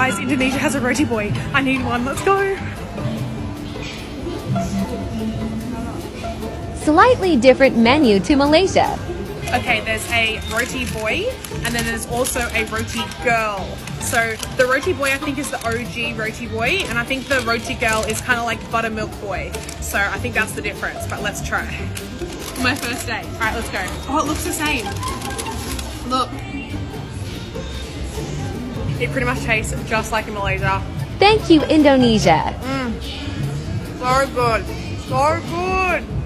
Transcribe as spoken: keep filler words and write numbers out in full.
Guys, Indonesia has a roti boy. I need one. Let's go. Slightly different menu to Malaysia. Okay, there's a roti boy and then there's also a roti girl. So the roti boy I think is the O G roti boy, and I think the roti girl is kind of like buttermilk boy. So I think that's the difference, but let's try. My first day. All right, let's go. Oh, it looks the same. Look. It pretty much tastes just like in Malaysia. Thank you, Indonesia. Mm. So good. So good.